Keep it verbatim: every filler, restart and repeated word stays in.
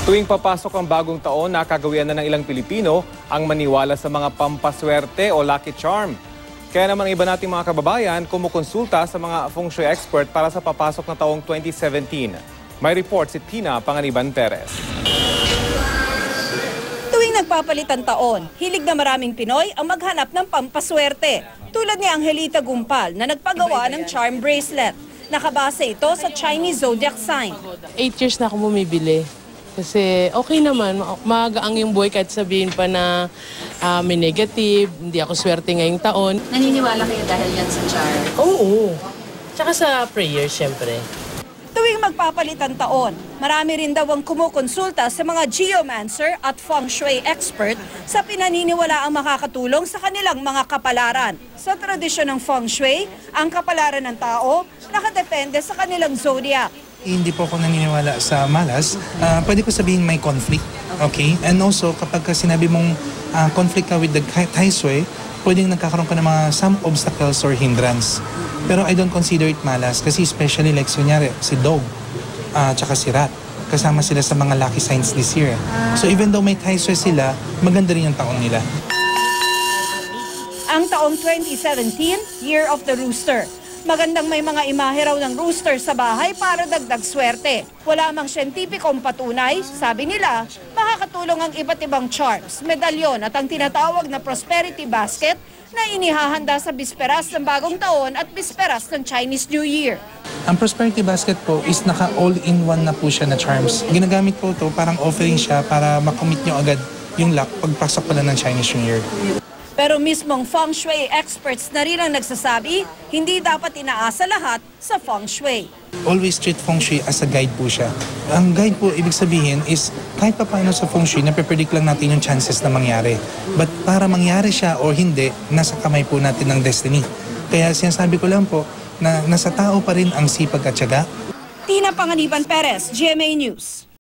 Tuwing papasok ang bagong taon, nakagawian na ng ilang Pilipino ang maniwala sa mga pampaswerte o lucky charm. Kaya naman iba nating mga kababayan kumukonsulta sa mga feng shui expert para sa papasok na taong twenty seventeen. May report si Tina Panganiban Perez. Tuwing nagpapalitan taon, hilig na maraming Pinoy ang maghanap ng pampaswerte. Tulad ni Angelita Gumpal na nagpagawa ng charm bracelet. Nakabase ito sa Chinese zodiac sign. Eight years na ako bumibili. Kasi okay naman, magaang yung buhay kahit sabihin pa na uh, may negative, hindi ako swerte ngayong taon. Naniniwala kayo dahil yan sa charm? Oo. Tsaka sa prayer, syempre. Tuwing magpapalitan taon, marami rin daw ang kumukonsulta sa mga geomancer at feng shui expert sa pinaniniwala ang makakatulong sa kanilang mga kapalaran. Sa tradisyon ng feng shui, ang kapalaran ng tao nakadepende sa kanilang zodiac. Hindi po ako naniniwala sa malas. Uh, pwede ko sabihin may conflict. Okay? And also, kapag sinabi mong uh, conflict ka with the tai sui, pwedeng nagkakaroon ka ng mga some obstacles or hindrance. Pero I don't consider it malas kasi especially like kunyari, si dog, uh, tsaka si rat. Kasama sila sa mga lucky signs this year. So even though may tai sui sila, maganda rin yung taong nila. Ang taong twenty seventeen, Year of the Rooster. Magandang may mga imahe raw ng rooster sa bahay para dagdag swerte. Wala mang siyentipikong patunay, sabi nila, makakatulong ang iba't ibang charms, medalyon at ang tinatawag na prosperity basket na inihahanda sa bisperas ng bagong taon at bisperas ng Chinese New Year. Ang prosperity basket po is naka all-in-one na po siya na charms. Ginagamit po ito, parang offering siya para makomit nyo agad yung luck pagpasok pala ng Chinese New Year. Pero mismong feng shui experts na rin ang nagsasabi, hindi dapat inaasa lahat sa feng shui. Always treat feng shui as a guide po siya. Ang guide po, ibig sabihin is kahit pa paano sa feng shui, napipredict lang natin yung chances na mangyari. But para mangyari siya o hindi, nasa kamay po natin ng destiny. Kaya sinasabi ko lang po na nasa tao pa rin ang sipag at tiyaga. Tina Panganiban Perez, G M A News.